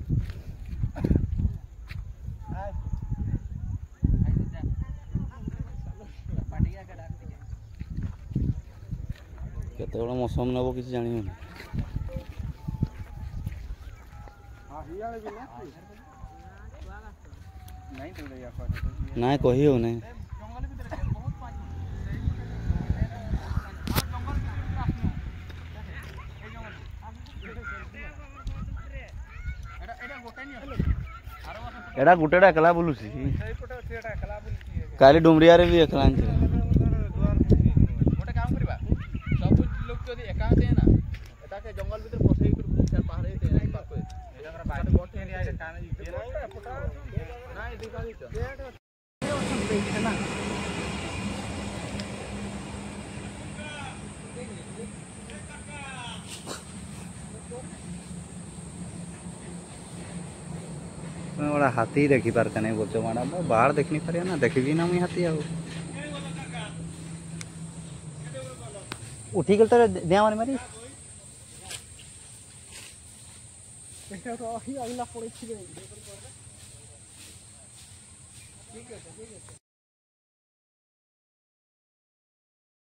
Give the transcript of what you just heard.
केतବେଳେ मौसम नब किसी जानी ना कही हो नहीं एडा गुटेडा एकला बुलुसी काली डुमरिया रे भी एकला गोटे काम करबा सब लोग जदी एकांत है ना एटा के जंगल भीतर पसई कर पहाड़ है नहीं पाको एजरा बात बहुत है आए कान ना दिखा दी तो ना बड़ा हाथी देखी पार नहीं बोलते माड़ा बाहर देख नहीं पारे ना देखी ना मुई हाथी आउ उठी गल तो दिया मारी मारी